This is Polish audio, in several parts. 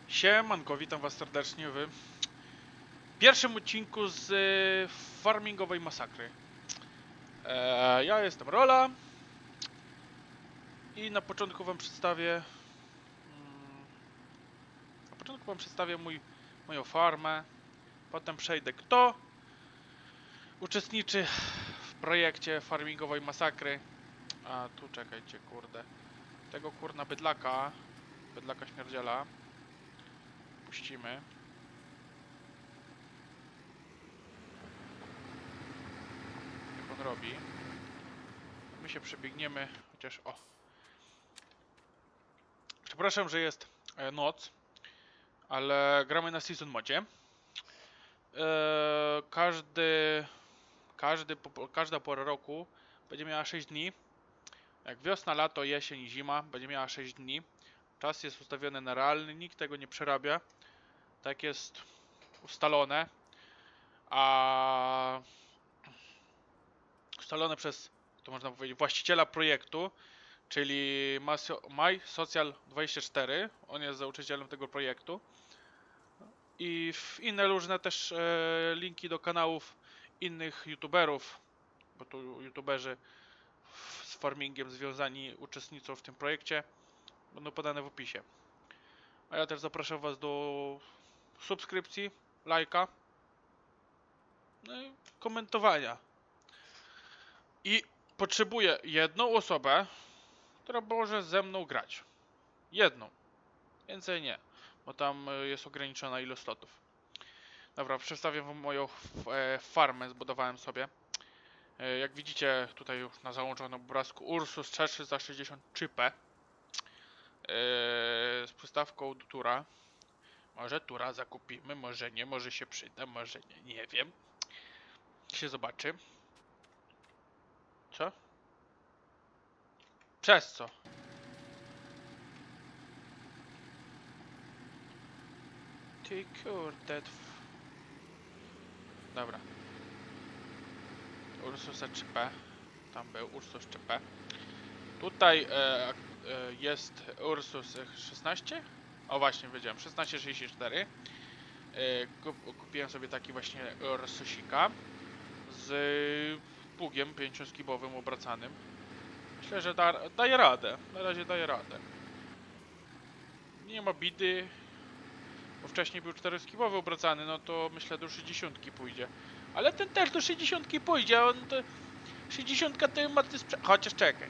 Siemanko, witam was serdecznie w pierwszym odcinku z farmingowej masakry. Ja jestem Rola i na początku wam przedstawię moją farmę. Potem przejdę, kto uczestniczy w projekcie farmingowej masakry. A tu czekajcie, kurde. Tego kurna bydlaka śmierdziela puścimy. Jak on robi. My się przebiegniemy, chociaż o. Przepraszam, że jest noc, ale gramy na season modzie. Każda pora roku będzie miała 6 dni. Jak wiosna, lato, jesień i zima będzie miała 6 dni. Czas jest ustawiony na realny, nikt tego nie przerabia. Tak jest ustalone. A ustalone przez, to można powiedzieć, właściciela projektu, czyli MySocial24. On jest założycielem tego projektu. I inne różne też linki do kanałów innych youtuberów, bo tu youtuberzy z farmingiem związani uczestniczą w tym projekcie, będą podane w opisie. A ja też zapraszam was do subskrypcji, lajka, no i komentowania. I potrzebuję jedną osobę, która może ze mną grać. Jedną. Więcej nie, bo tam jest ograniczona ilość slotów. Dobra, przedstawię wam moją farmę, zbudowałem sobie. Jak widzicie tutaj już na załączonym obrazku Ursus C363P z przystawką do tura. Może tura zakupimy, może nie, może się przyda, może nie wiem. Się zobaczy. Co? Przez co? Ty kurde. Dobra. Ursus C3P. Tam był Ursus 3P. Tutaj jest Ursus 16. O właśnie, wiedziałem, 1664. Kupiłem sobie taki właśnie Ursusika z pługiem 5-skibowym obracanym. Myślę, że daje radę. Na razie daje radę. Nie ma bidy. Bo wcześniej był 4-skibowy obracany, no to myślę do 60 pójdzie. Ale ten też do 60 pójdzie, a on to 60 to ma chociaż czekaj.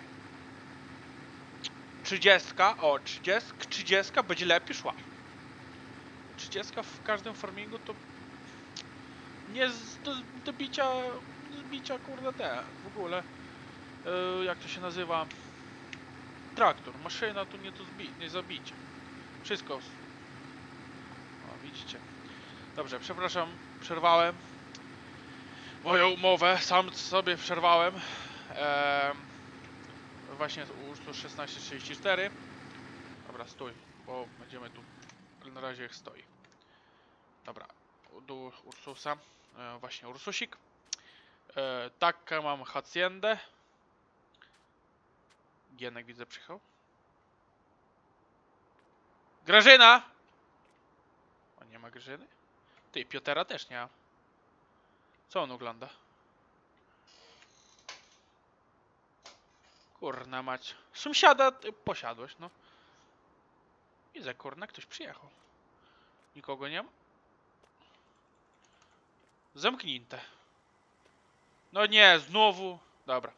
30, o 30 będzie lepiej szła. 30 w każdym farmingu to nie do bicia kurde w ogóle. Jak to się nazywa? Traktor, maszyna to nie zabicie. Wszystko. O, widzicie. Dobrze, przepraszam, przerwałem moją umowę, sam sobie przerwałem. Właśnie z Ursus 1634. Dobra, stój, bo będziemy tu. Na razie jak stoi. Dobra, do Ursusa. Właśnie Ursusik. Taką mam haciendę. Gienek widzę przyjechał. Grażyna! O, nie ma Grażyny? Ty, Piotera też nie ma. Co on ogląda? Kurna mać. Sąsiada posiadłeś, no. Widzę, kurna, ktoś przyjechał. Nikogo nie ma? Zamknięte. No nie, znowu. Dobra.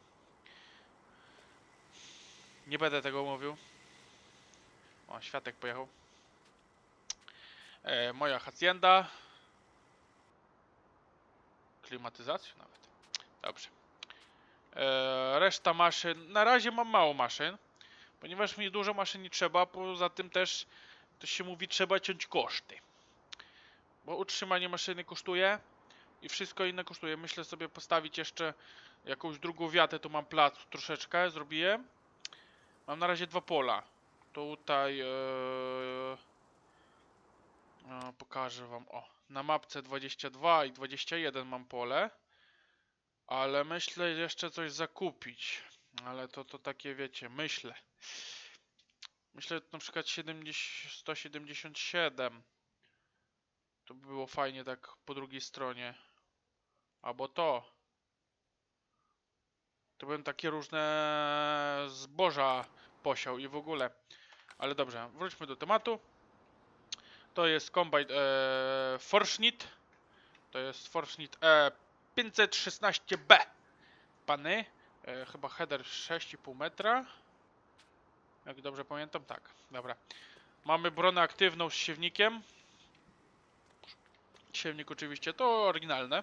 Nie będę tego mówił. O, światek pojechał. Moja hacienda. Klimatyzację nawet. Dobrze. Reszta maszyn. Na razie mam mało maszyn. Ponieważ mi dużo maszyn nie trzeba. Poza tym też, to się mówi, trzeba ciąć koszty. Bo utrzymanie maszyny kosztuje. I wszystko inne kosztuje. Myślę sobie postawić jeszcze jakąś drugą wiatę. Tu mam plac troszeczkę. Zrobiłem. Mam na razie 2 pola. Tutaj pokażę wam. O, na mapce 22 i 21 mam pole. Ale myślę jeszcze coś zakupić. Ale to takie wiecie, myślę. Myślę, na przykład 177. To by było fajnie tak po drugiej stronie. Albo to. To bym takie różne zboża posiał i w ogóle. Ale dobrze, wróćmy do tematu. To jest Combine Forschnitt. To jest Forschnitt 516B. Pany. Chyba header 6,5 metra. Jak dobrze pamiętam, tak. Dobra. Mamy bronę aktywną z siewnikiem. Siewnik oczywiście to oryginalne.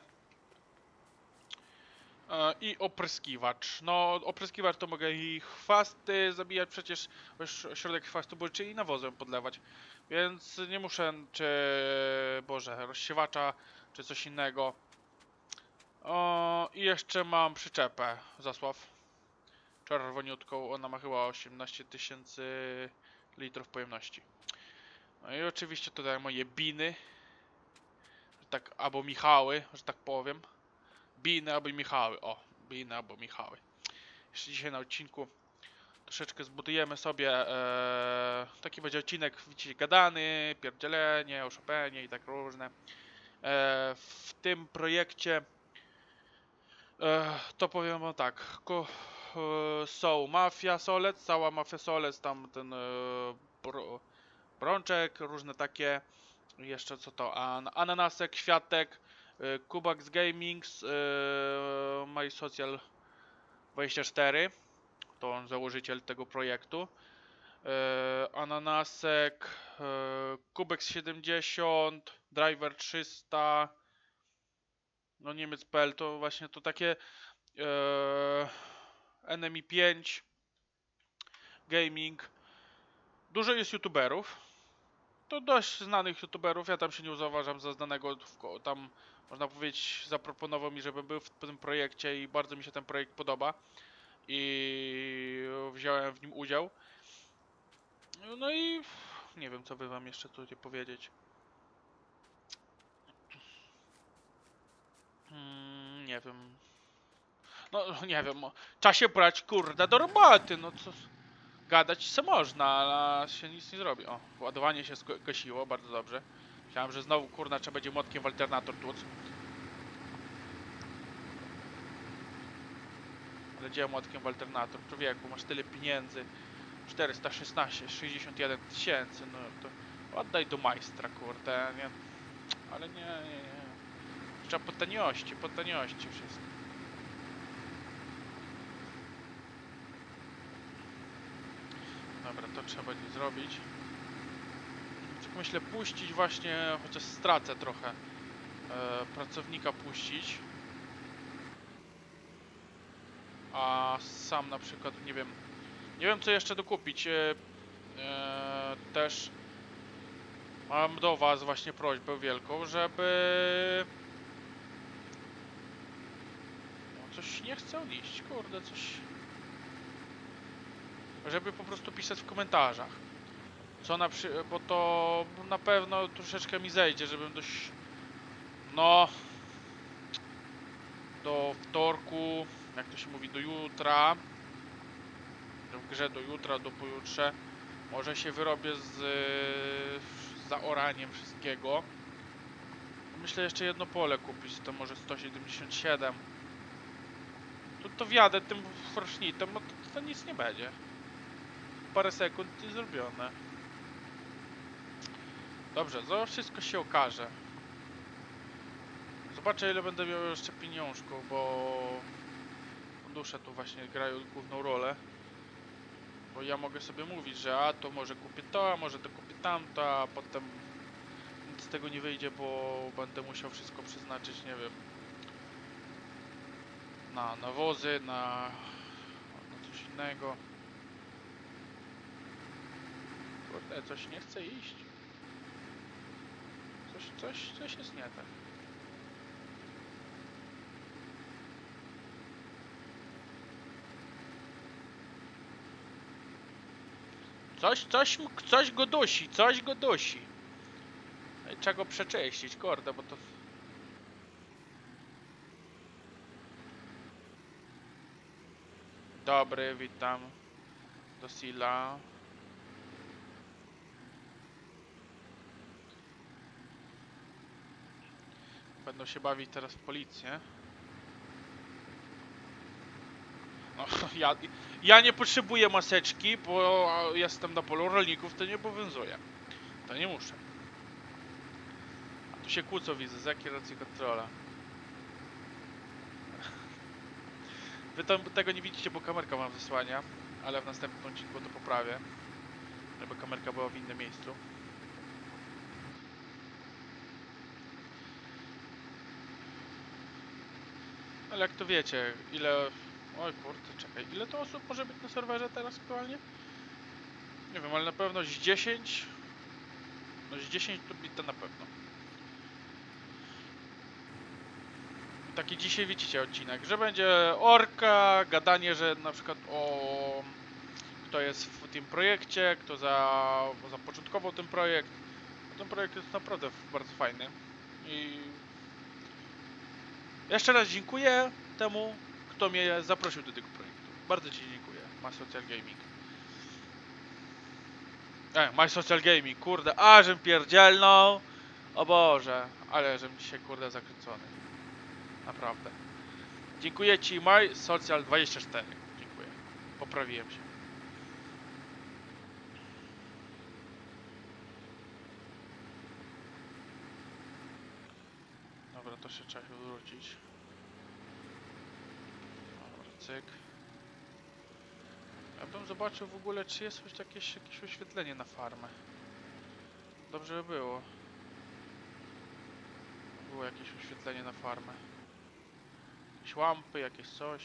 I opryskiwacz. No, opryskiwacz to mogę i chwasty zabijać, przecież środek chwastu, bo czyli nawozem podlewać. Więc nie muszę, czy Boże, rozsiewacza, czy coś innego. I jeszcze mam przyczepę, Zasław. Czerwoniutką, ona ma chyba 18 000 litrów pojemności. No i oczywiście tutaj moje biny. Tak, albo Michały, że tak powiem. Biny albo Michały, o. Biny albo Michały. Jeszcze dzisiaj na odcinku troszeczkę zbudujemy sobie, taki będzie odcinek, widzicie, gadany, pierdzielenie, oszopenie i tak różne. W tym projekcie to powiem wam tak, są Mafia Solec, cała Mafia Solec, tam ten brączek, różne takie, jeszcze co to, Ananasek, Światek, Kubax Gamings, My Social 24, to on założyciel tego projektu. Ananasek, Kubex 70, Driver 300, no Niemiec.pl to właśnie to takie Enemy 5, Gaming. Dużo jest youtuberów. To dość znanych youtuberów, ja tam się nie uważam za znanego, tam można powiedzieć zaproponował mi, żebym był w tym projekcie i bardzo mi się ten projekt podoba. I wziąłem w nim udział. No i nie wiem, co by wam jeszcze tutaj powiedzieć. Nie wiem. No, nie wiem. Trzeba się brać, kurde, do roboty. No co. Gadać se można, ale się nic nie zrobi. O, ładowanie się gasiło, bardzo dobrze. Myślałem, że znowu, kurna, trzeba będzie młotkiem w alternator tłuc. Ale gdzie młotkiem w alternator? Człowieku, masz tyle pieniędzy. 416, 61 tysięcy, no to oddaj do majstra, kurde, nie. Ale nie. Trzeba po taniości wszystko. Dobra, to trzeba będzie zrobić. Tak myślę puścić właśnie, chociaż stracę trochę, pracownika puścić. A sam na przykład, nie wiem co jeszcze dokupić. Też mam do was właśnie prośbę wielką, żeby... No, coś nie chce iść, kurde, coś... Żeby po prostu pisać w komentarzach. Co bo to na pewno troszeczkę mi zejdzie, żebym dość... No... Do wtorku, jak to się mówi, do jutra. W grze do jutra, do pojutrze. Może się wyrobię z zaoraniem wszystkiego. Myślę jeszcze jedno pole kupić, to może 177. To wjadę tym Forschnittem, no to nic nie będzie. Parę sekund i zrobione. Dobrze, to wszystko się okaże. Zobaczę ile będę miał jeszcze pieniążków, bo fundusze tu właśnie grają główną rolę. Bo ja mogę sobie mówić, że a to może kupię to, a może to kupię tamto, a potem nic z tego nie wyjdzie, bo będę musiał wszystko przeznaczyć, nie wiem, na nawozy, na coś innego. Kurde, coś nie chce iść. Coś jest nie tak. Coś go dusi, coś go dusi. I trzeba go przeczyścić, kurde, bo to... Dobry, witam. Do Sila. Będą się bawić teraz w policję. No, ja nie potrzebuję maseczki, bo jestem na polu rolników, to nie obowiązuje. To nie muszę. A tu się kłócą, widzę, z jakiej racji kontrola. Wy tego nie widzicie, bo kamerka wam zasłania, ale w następnym odcinku to poprawię. Żeby kamerka była w innym miejscu. Ale jak to wiecie, ile... Oj kurde, czekaj, ile to osób może być na serwerze teraz aktualnie? Nie wiem, ale na pewno z 10... No z 10 to bit to na pewno. Taki dzisiaj widzicie odcinek, że będzie orka, gadanie, że na przykład o... Kto jest w tym projekcie, kto zapoczątkował ten projekt. Ten projekt jest naprawdę bardzo fajny. I... Jeszcze raz dziękuję temu, kto mnie zaprosił do tego projektu. Bardzo Ci dziękuję, My Social Gaming. My Social Gaming, kurde, żem pierdzielnął. O Boże, ale żem dzisiaj, kurde, zakręcony. Naprawdę. Dziękuję Ci, My Social 24. Dziękuję. Poprawiłem się. Dobra, to się trzeba się odwrócić. Dobra, cyk. Ja bym zobaczył w ogóle, czy jest jakieś oświetlenie na farmę. Dobrze by było. Było jakieś oświetlenie na farmę. Jakieś lampy, jakieś coś.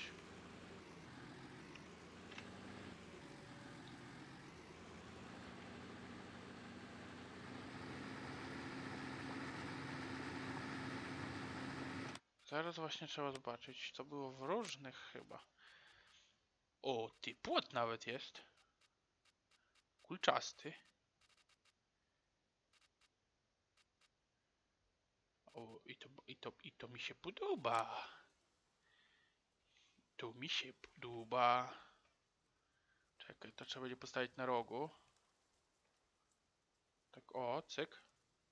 Zaraz właśnie trzeba zobaczyć. To było w różnych chyba. O, ty płot nawet jest. Kulczasty. O, i to mi się podoba. To mi się podoba. Czekaj, to trzeba będzie postawić na rogu. Tak, o, cyk.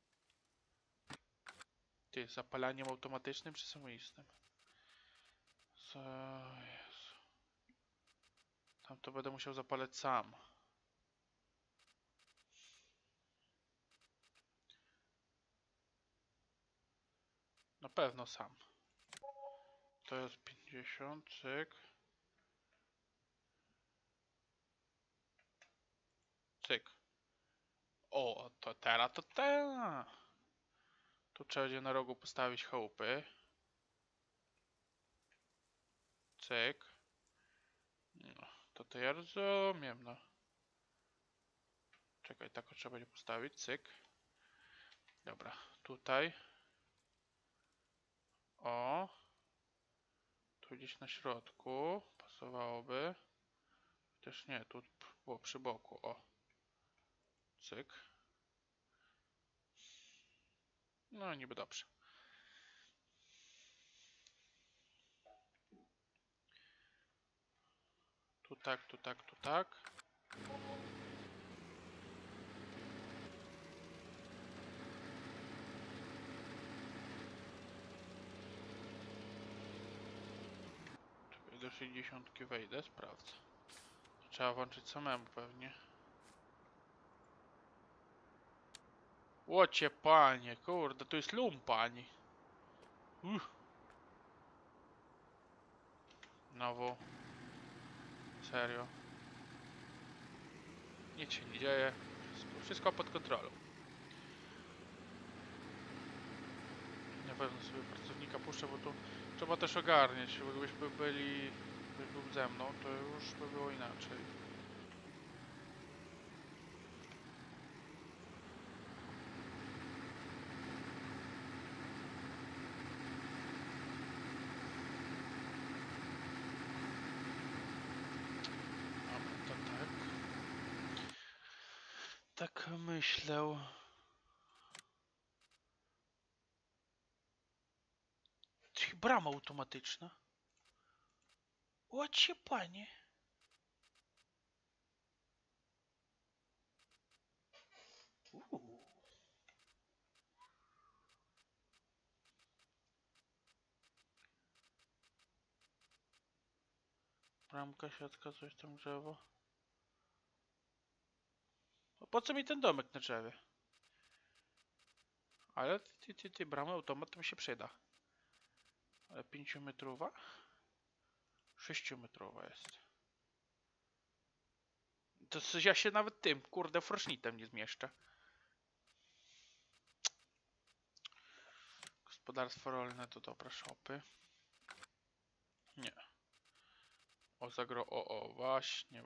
Ty, zapalaniem automatycznym czy samoistnym? Co jest? Tam to będę musiał zapalać sam. Na pewno sam. To jest 50, cyk. Cyk. O, to teraz to teraz. Tu trzeba będzie na rogu postawić chałupy. Cyk. No, to ja rozumiem, no. Czekaj, tak trzeba będzie postawić, cyk. Dobra, tutaj. O. Tu gdzieś na środku pasowałoby. Też nie, tu było przy boku, o. Cyk. No niby dobrze. Tu tak, tu tak, tu tak. Czekaj, do 60 wejdę, sprawdzę. Trzeba włączyć samemu pewnie. Łocie panie, kurde, to jest lumpań. Znowu. Serio. Nic się nie dzieje. Wszystko pod kontrolą. Na pewno sobie pracownika puszczę, bo tu trzeba też ogarniać. Bo gdybyśmy byli, gdybyś był ze mną, to już by było inaczej. Dobra, to tak. Tak myślę. Brama automatyczna. Łocie panie. Bramka, siatka, coś tam, drzewo. A po co mi ten domek na drzewie? Ale ty, brama automat to mi się przyda. Ale 5-metrowa? 6-metrowa jest. To ja się nawet tym, kurde, frosznitem nie zmieszczę. Gospodarstwo rolne to dobra, shopy. Nie. O, właśnie.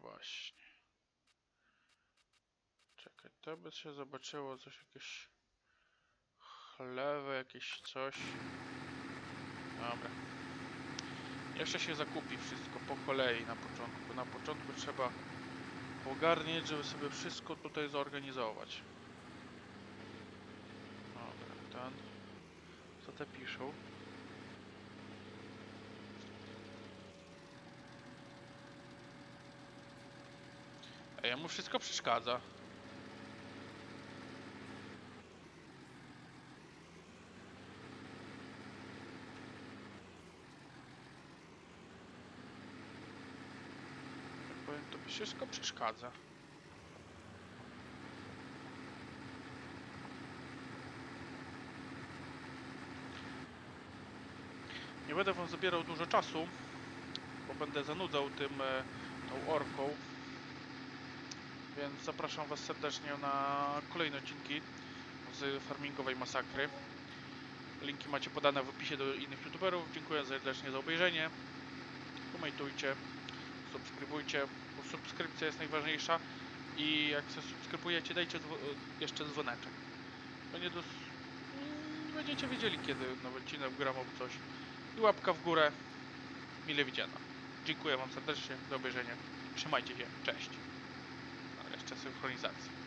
Czekaj, to by się zobaczyło coś, jakieś chlewy, jakieś coś. Dobra. Jeszcze się zakupi wszystko po kolei na początku. Na początku trzeba ogarnieć, żeby sobie wszystko tutaj zorganizować. Dobra, ten. Co te piszą? Ej, jemu wszystko przeszkadza. Jak powiem, to mi wszystko przeszkadza. Nie będę wam zabierał dużo czasu, bo będę zanudzał tą orką. Więc zapraszam was serdecznie na kolejne odcinki z farmingowej masakry. Linki macie podane w opisie do innych youtuberów. Dziękuję serdecznie za obejrzenie. Komentujcie, subskrybujcie, bo subskrypcja jest najważniejsza. I jak się subskrybujecie, dajcie jeszcze dzwoneczek. To nie będziecie wiedzieli, kiedy nowy odcinek gram lub coś. I łapka w górę. Mile widziana. Dziękuję wam serdecznie za obejrzenie. Trzymajcie się. Cześć. Ale jeszcze synchronizacja.